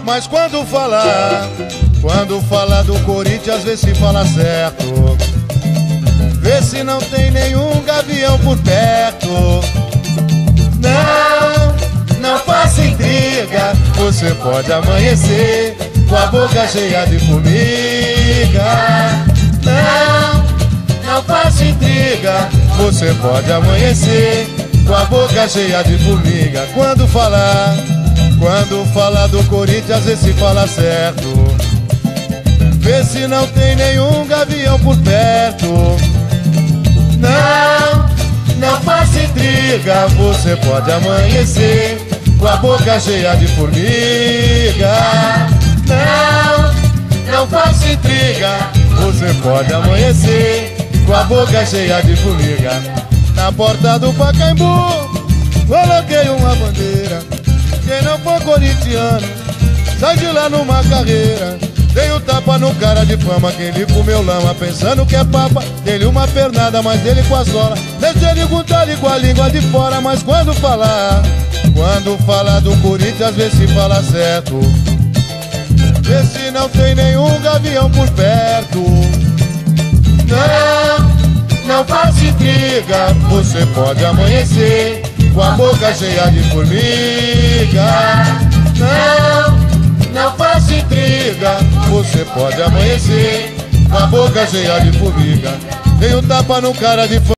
Mas quando falar do Corinthians, vê se fala certo. Vê se não tem nenhum gavião por perto. Não faça intriga, você pode amanhecer com a boca cheia de formiga. Não faça intriga, você pode amanhecer com a boca cheia de formiga. Quando falar do Corinthians, vê se fala certo. Vê se não tem nenhum gavião por perto. Não faça intriga, você pode amanhecer com a boca cheia de formiga. Não faça intriga, você pode amanhecer com a boca cheia de formiga. Na porta do Pacaembu coloquei uma bandeira. Quem não for corintiano sai de lá numa carreira. Dei um tapa no cara de fama que ele comeu lama, pensando que é papa. Dei-lhe uma pernada, mas dele com a sola. Deixei ele com a língua de fora. Mas quando falar do Corinthians, vê se fala certo. Vê se não tem nenhum gavião por perto. Não faça intriga, você pode amanhecer com a boca cheia de formiga. Não faça intriga, você pode amanhecer com a boca cheia de formiga. Dei um tapa no cara de